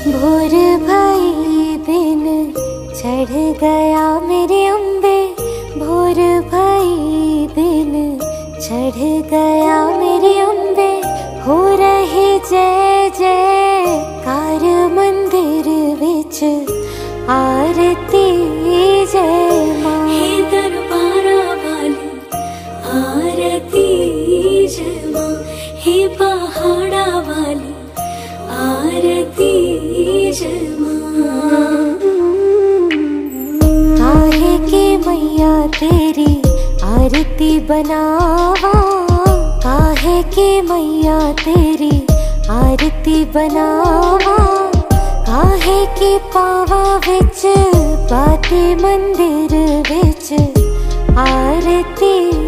भोर भई दिन चढ़ गया मेरे अम्बे, भोर भई दिन चढ़ गया मेरे अम्बे। हो रहे जय जयकार मंदिर विच आरती जय मां। हे दरबारा वाली आरती जय मां, हे पहाड़ा वाली आरती जय मां। काहे के मैया तेरी आरती बनावा, काहे के मैया तेरी आरती बनावा। काहे के पावा विच बाते मंदिर विच आरती